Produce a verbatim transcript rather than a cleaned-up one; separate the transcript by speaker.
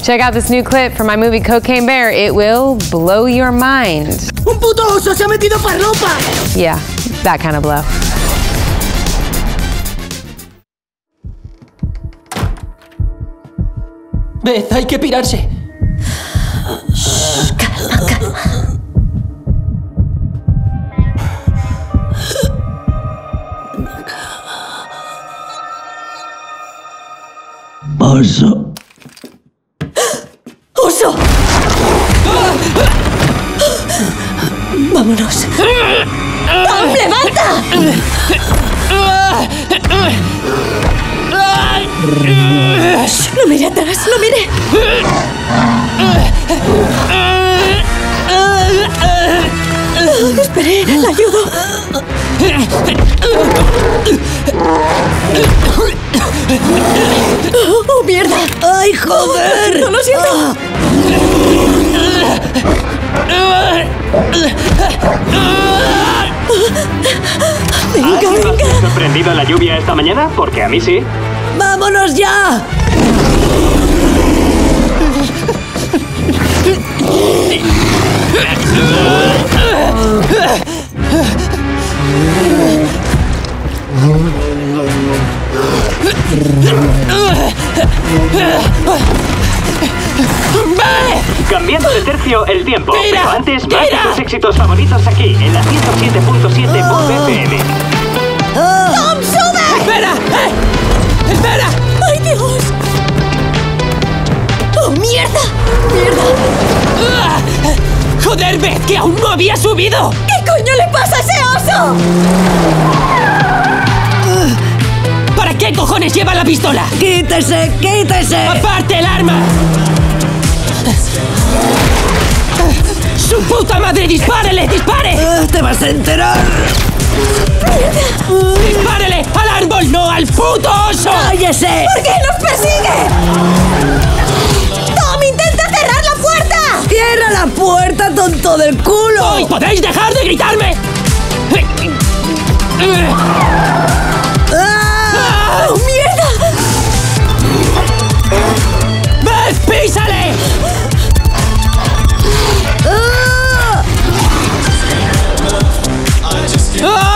Speaker 1: Check out this new clip from my movie Cocaine Bear. It will blow your mind.
Speaker 2: ¡Un puto oso se ha metido farlopa!
Speaker 1: Yeah, that kind of blow.
Speaker 3: Beth, hay que pirarse.
Speaker 4: Shh, calma, calma.
Speaker 2: Oso.
Speaker 4: ¡Oso! ¡Vámonos! ¡Tom, levanta! Shh, no mire atrás, no mire. Oh, espere, la ayudo. Oh, oh, mierda.
Speaker 2: ¡Ay, joder!
Speaker 4: No lo siento. Venga,
Speaker 5: ¿Alguien más
Speaker 4: venga.
Speaker 5: se ha sorprendido en la lluvia esta mañana? Porque a mí sí.
Speaker 2: ¡Vámonos ya!
Speaker 5: Cambiando de tercio el tiempo.
Speaker 3: ¡Tira!
Speaker 5: Pero antes, más de
Speaker 3: ¡Tira!
Speaker 5: tus éxitos favoritos aquí, en la ciento siete punto siete Pop F M.
Speaker 4: ¡Tom, sube!
Speaker 3: ¡Espera! ¡Eh! ¡Espera!
Speaker 4: ¡Ay, Dios! ¡Oh, mierda! ¡Mierda!
Speaker 3: ¡Ah! ¡Joder, Beth, que aún no había subido!
Speaker 4: ¿Qué coño le pasa a ese oso?
Speaker 3: ¿Para qué cojones lleva la pistola?
Speaker 2: ¡Quítese, quítese!
Speaker 3: ¡Aparte el arma! ¡Su puta madre! ¡Dispárele! ¡Dispare!
Speaker 2: Ah, ¡Te vas a enterar!
Speaker 3: ¡Dispárele! ¡Al árbol, no al puto oso!
Speaker 2: ¡Cállese!
Speaker 4: ¿Por qué nos persigue? ¡Tom, intenta cerrar la puerta!
Speaker 2: ¡Cierra la puerta, tonto del culo!
Speaker 3: ¡Ay, podéis dejar de gritarme!
Speaker 2: ¡Ah!
Speaker 4: ¡Oh, mierda!
Speaker 3: ¡Beth, písale!
Speaker 2: ¡Ah!
Speaker 3: ¡Ah!